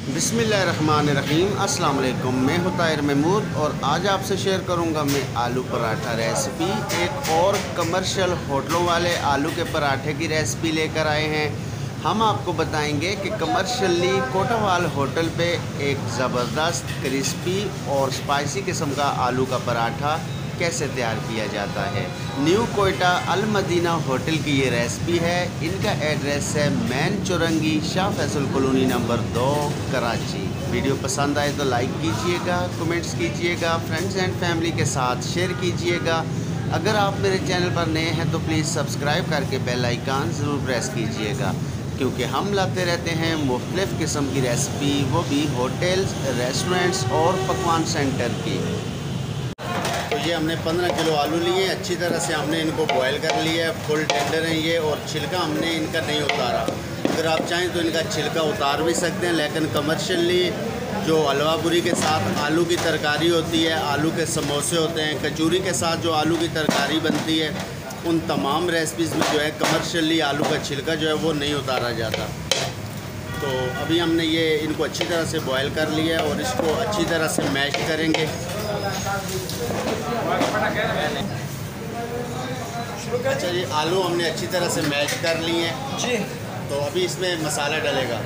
बिस्मिल्लाहिर्रहमानिर्रहीम। अस्सलाम वालेकुम। मैं हूं ताहिर महमूद और आज आपसे शेयर करूंगा मैं आलू पराठा रेसिपी। एक और कमर्शियल होटलों वाले आलू के पराठे की रेसिपी लेकर आए हैं। हम आपको बताएंगे कि कमर्शियली कोटावाल होटल पे एक ज़बरदस्त क्रिस्पी और स्पाइसी किस्म का आलू का पराठा कैसे तैयार किया जाता है। न्यू कोयटा अल मदीना होटल की ये रेसिपी है। इनका एड्रेस है main Chaurangi, Shah Faisal colony number 2, Karachi. Video पसंद आए तो लाइक कीजिएगा, कमेंट्स कीजिएगा, फ्रेंड्स एंड फैमिली के साथ शेयर कीजिएगा। अगर आप मेरे चैनल पर नए हैं तो प्लीज़ सब्सक्राइब करके बेल आइकन ज़रूर प्रेस कीजिएगा, क्योंकि हम लाते रहते हैं मुख्तलिफ़ किस्म की रेसिपी, वो भी होटल्स, रेस्टोरेंट्स और पकवान सेंटर की। तो ये हमने 15 किलो आलू लिए। अच्छी तरह से हमने इनको बॉयल कर लिया है। फुल टेंडर हैं ये, और छिलका हमने इनका नहीं उतारा। अगर आप चाहें तो इनका छिलका उतार भी सकते हैं, लेकिन कमर्शियली जो हलवा पूरी के साथ आलू की तरकारी होती है, आलू के समोसे होते हैं, कचौरी के साथ जो आलू की तरकारी बनती है, उन तमाम रेसिपीज़ में जो है कमर्शियली आलू का छिलका जो है वो नहीं उतारा जाता। तो अभी हमने ये इनको अच्छी तरह से बॉयल कर लिया है और इसको अच्छी तरह से मैश करेंगे। अच्छा, ये आलू हमने अच्छी तरह से मैश कर लिए हैं जी। तो अभी इसमें मसाला डलेगा।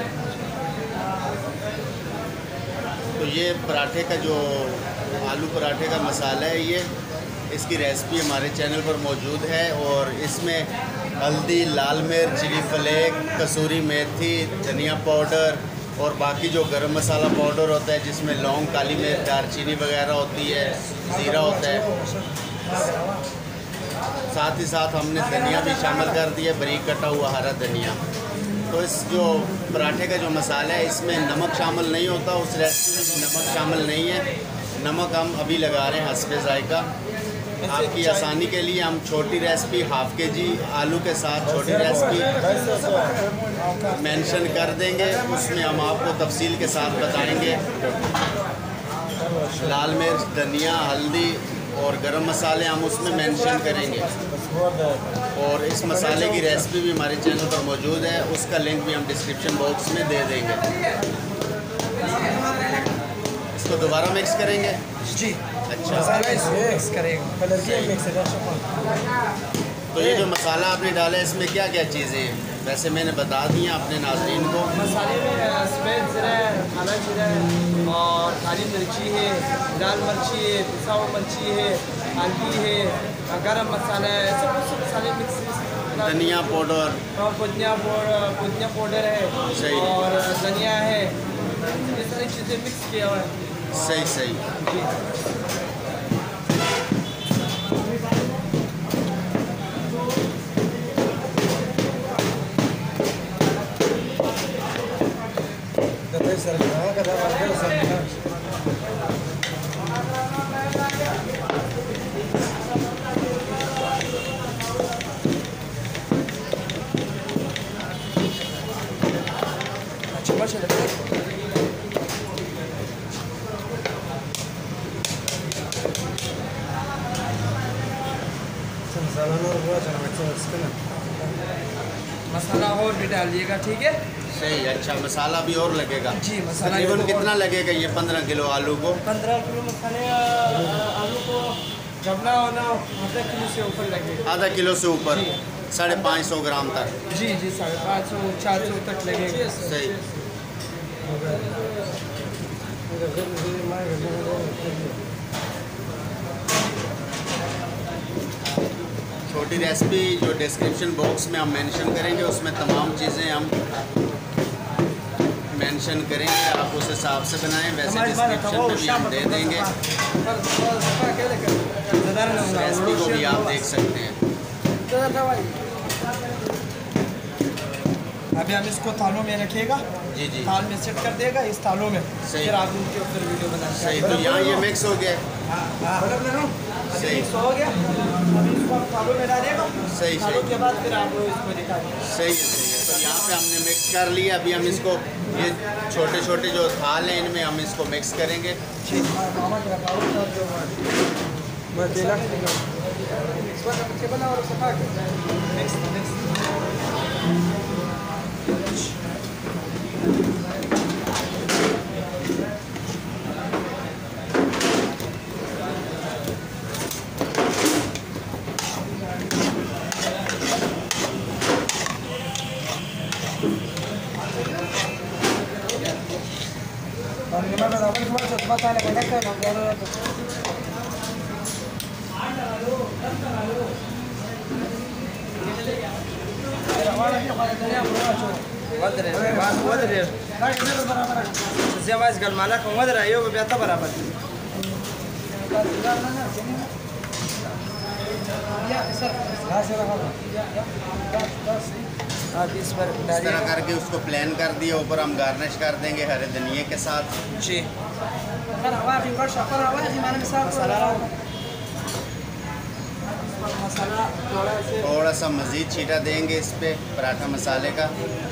तो ये पराठे का जो आलू पराठे का मसाला है, ये इसकी रेसिपी हमारे चैनल पर मौजूद है। और इसमें हल्दी, लाल मिर्च, चिली फ्लेक, कसूरी मेथी, धनिया पाउडर और बाकी जो गरम मसाला पाउडर होता है, जिसमें लौंग, काली मिर्च, दालचीनी वगैरह होती है, ज़ीरा होता है। साथ ही साथ हमने धनिया भी शामिल कर दिया, बारीक कटा हुआ हरा धनिया। तो इस जो पराठे का जो मसाला है, इसमें नमक शामिल नहीं होता। उस रेसिपी में नमक शामिल नहीं है। नमक हम अभी लगा रहे हैं हस्बे ज़ायका। आपकी आसानी के लिए हम छोटी रेसिपी हाफ़ के-जी आलू के साथ छोटी रेसिपी मेंशन कर देंगे। उसमें हम आपको तफसील के साथ बताएंगे। लाल मिर्च, धनिया, हल्दी और गरम मसाले हम उसमें मेंशन करेंगे। और इस मसाले की रेसिपी भी हमारे चैनल पर मौजूद है, उसका लिंक भी हम डिस्क्रिप्शन बॉक्स में दे देंगे। इसको दोबारा मिक्स करेंगे जी। अच्छा, मिक्स करेंगे। तो ये जो मसाला आपने डाला है, इसमें क्या क्या चीज़ें हैं? वैसे मैंने बता दी हैं अपने नाज़रीन को। मसाले में सफ़ेद ज़ीरा है, काला जीरा है और काली मिर्ची है, लाल मिर्ची है, पिसा हुआ मिर्ची है, हल्दी है, गरम मसाला है, सब मसाले मिक्स। धनिया पाउडर और पुदीना पाउडर है। सही। और धनिया है। ये सारी चीज़ें मिक्स किया हुआ है। सही सही जी। मसाला और भी डालिएगा, ठीक है? सही। अच्छा, मसाला भी और लगेगा जी। मसाला तकरीबन कितना लगेगा ये 15 किलो आलू को? 15 किलो मसाले आलू को जबना होना आधा किलो से ऊपर लगेगा। आधा किलो से ऊपर 550 ग्राम तक। जी जी, 550 400 तक लगेगा। सही। छोटी रेसिपी जो डिस्क्रिप्शन बॉक्स में हम मेंशन करेंगे, उसमें तमाम चीज़ें हम मेंशन करेंगे। आप उस हिसाब से बनाएं। वैसे डिस्क्रिप्शन में भी हम दे देंगे। उस रेसिपी को भी आप देख सकते हैं। अभी हम इसको थालों में रखिएगा। जी जी। थाल में सेट कर देगा इस थालों में। सही। फिर आप उनके ऊपर वीडियो बनाएंगे। सही। तो यहाँ ये मिक्स हो गया। सही। मिक्स हो गया। अभी इसको आप थालों में डालिएगा। सही। थालों के बाद फिर आप इसको दिखाएंगे। सही है। तो यहाँ पे हमने मिक्स कर लिया। अभी हम इसको ये छोटे छोटे जो थाल हैं, इनमें हम इसको मिक्स करेंगे। इस पर इस तरह करके उसको प्लेन कर दिया, ऊपर हम गार्निश कर देंगे हरे धनिए के साथ। जी मसाला थोड़ा सा मज़ीद छीटा देंगे इस पे पराठा मसाले का।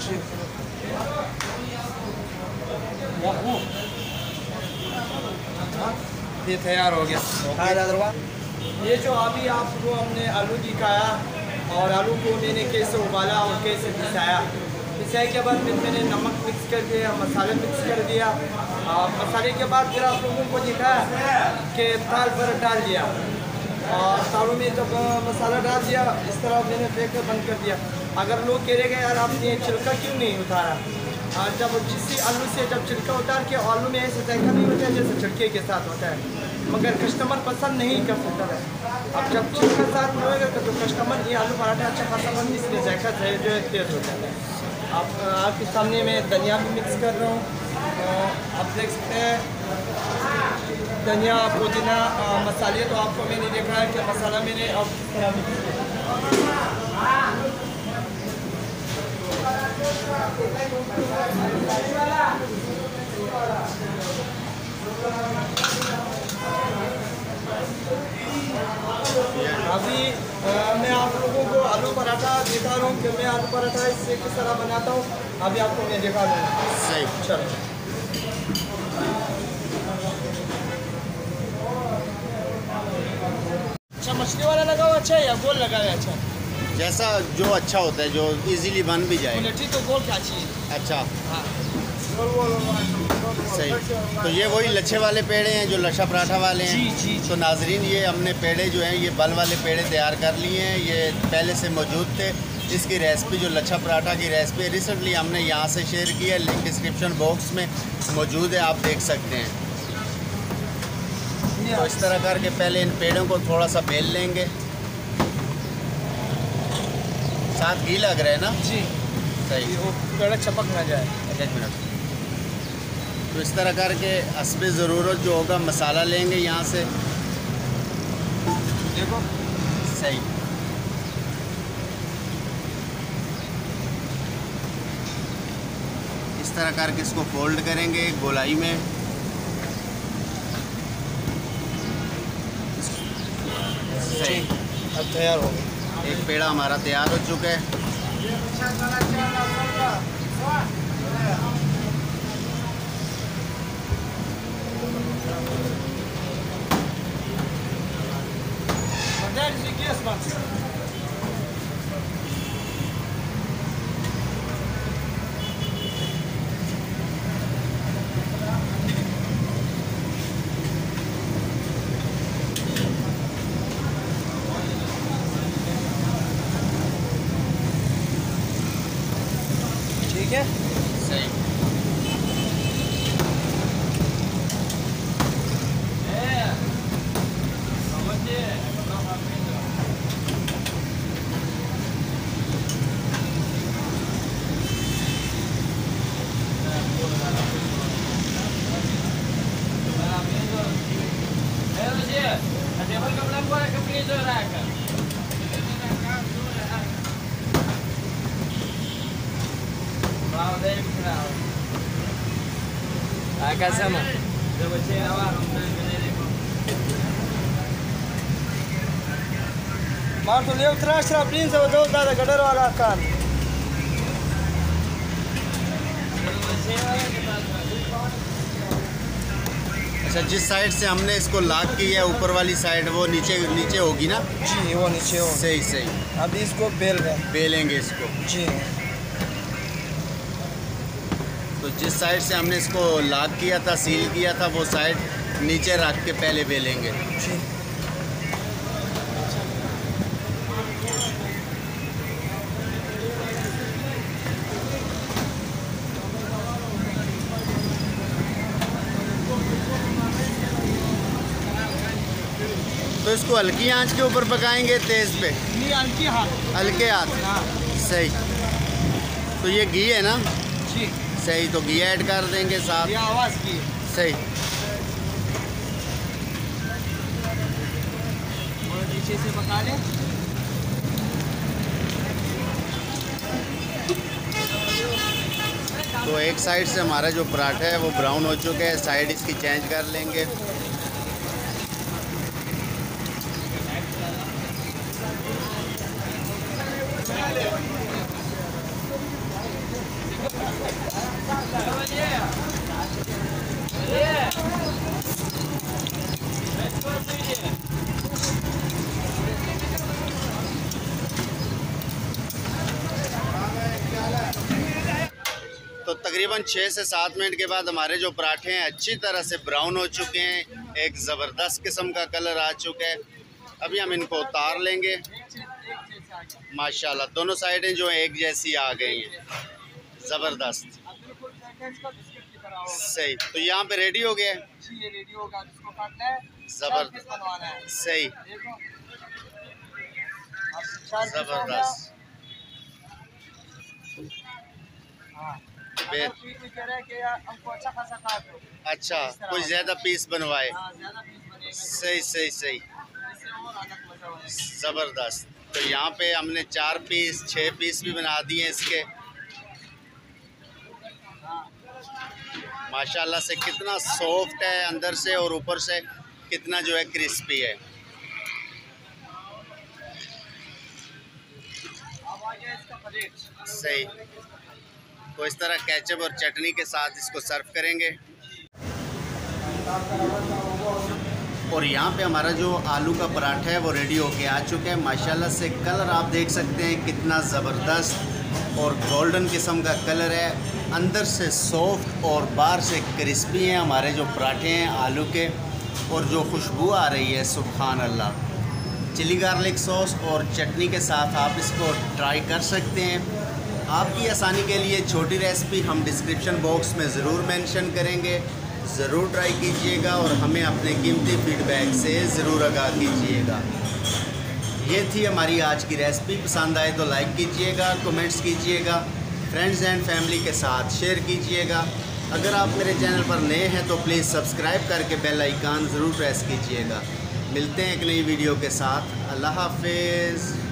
ये तैयार हो गया। ये जो अभी आपको हमने आलू दिखाया और आलू को मैंने कैसे उबाला और कैसे पिसाया, पिसाई के बाद फिर मैंने नमक मिक्स कर दिया, मसाले मिक्स कर दिया। मसाले के बाद फिर आप लोगों को दिखाया कि ताल पर डाल दिया और तालों में जब मसाला डाल दिया इस तरह मैंने फेंक कर बंद कर दिया। अगर लोग कह रहे यार आपने छिलका क्यों नहीं उतारा, जब जिस आलू से जब छिलका उतार के आलू में ऐसे जायका नहीं होता है जैसे छिलके के साथ होता है, मगर कस्टमर पसंद नहीं कर सकता है। अब जब छिलका साथ होएगा तो कस्टमर ये आलू पराठा अच्छा खासा बन, इसलिए जायका जो है तेज होता है। आपके सामने मैं धनिया भी मिक्स कर रहा हूँ, आप देख सकते हैं धनिया पुदीना मसाले। तो आपको मैंने देखा है कि मसाला मैंने अब किस तरह मिक्स किया। अभी मैं आप लोगों को आलू पराठा दिखा रहा हूँ कि मैं आलू पराठा इससे किस तरह बनाता हूँ। अभी आपको मैं दिखा दूँ। सही, चलो अच्छा मछली वाला लगा हुआ अच्छा है या गोल लगा हुआ अच्छा? जैसा जो अच्छा होता है, जो इजीली बन भी जाए। उलटी तो गोल क्या चाहिए? अच्छा हाँ सही। तो ये वही लच्छे वाले पेड़े हैं जो लच्छा पराठा वाले हैं। जी। तो नाजरीन ये हमने पेड़े जो हैं ये बल वाले पेड़े तैयार कर लिए हैं, ये पहले से मौजूद थे। इसकी रेसिपी जो लच्छा पराठा की रेसिपी रिसेंटली हमने यहाँ से शेयर की है, लिंक डिस्क्रिप्शन बॉक्स में मौजूद है, आप देख सकते हैं। तो इस तरह करके पहले इन पेड़ों को थोड़ा सा बेल लेंगे, साथ घी लग रहा है ना जी। सही, वो पेड़ चपक ना जाए। एक मिनट। तो इस तरह करके हस्बे ज़रूरत जो होगा मसाला लेंगे यहाँ से, देखो सही। इस तरह करके इसको फोल्ड करेंगे गोलाई में। सही, अब तैयार हो गया। एक पेड़ा हमारा तैयार हो चुका है। ठीक है सही। Kasama. Marto leu tras prinsa o dou da gadar wala kan. अच्छा, जिस साइड से हमने इसको लॉक किया है ऊपर वाली साइड वो नीचे नीचे होगी ना? जी वो नीचे हो। सही सही। अब इसको बेलेंगे इसको। जी। तो जिस साइड से हमने इसको लॉक किया था, सील किया था, वो साइड नीचे रख के पहले बेलेंगे। जी। तो इसको हल्की आंच के ऊपर पकाएंगे, तेज़ पे? नहीं, हल्की हाथ। हल्के हाथ। हाँ। सही। तो ये घी है ना? जी। सही, तो घी ऐड कर देंगे साथ। ये आवाज़ की। सही। और नीचे से पका लें। तो एक साइड से हमारा जो पराठा है वो ब्राउन हो चुका है, साइड इसकी चेंज कर लेंगे। तो तकरीबन 6 से 7 मिनट के बाद हमारे जो पराठे हैं अच्छी तरह से ब्राउन हो चुके हैं, एक ज़बरदस्त किस्म का कलर आ चुका है। अभी हम इनको उतार लेंगे। माशाल्लाह दोनों साइडें जो हैं एक जैसी आ गई हैं, ज़बरदस्त। सही, तो यहाँ पे रेडी हो गया है। ज़बरदस्त। सही, ज़बरदस्त। अच्छा, कुछ ज़्यादा पीस बनवाए। सही सही सही, ज़बरदस्त। तो यहाँ पे हमने 4 पीस 6 पीस भी बना दिए इसके। माशाल्लाह से कितना सॉफ्ट है अंदर से और ऊपर से कितना जो है क्रिस्पी है। सही, तो इस तरह केचप और चटनी के साथ इसको सर्व करेंगे। और यहाँ पे हमारा जो आलू का पराठा है वो रेडी होके आ चुका है। माशाल्लाह से कलर आप देख सकते हैं कितना ज़बरदस्त और गोल्डन किस्म का कलर है, अंदर से सॉफ्ट और बाहर से क्रिस्पी हैं हमारे जो पराठे हैं आलू के। और जो खुशबू आ रही है सुभान अल्लाह, चिली गार्लिक सॉस और चटनी के साथ आप इसको ट्राई कर सकते हैं। आपकी आसानी के लिए छोटी रेसिपी हम डिस्क्रिप्शन बॉक्स में ज़रूर मेंशन करेंगे, ज़रूर ट्राई कीजिएगा और हमें अपने कीमती फीडबैक से ज़रूर आगाह कीजिएगा। ये थी हमारी आज की रेसिपी। पसंद आए तो लाइक कीजिएगा, कमेंट्स कीजिएगा, फ्रेंड्स एंड फैमिली के साथ शेयर कीजिएगा। अगर आप मेरे चैनल पर नए हैं तो प्लीज़ सब्सक्राइब करके बेल आइकन ज़रूर प्रेस कीजिएगा। मिलते हैं एक नई वीडियो के साथ। अल्लाह हाफिज़।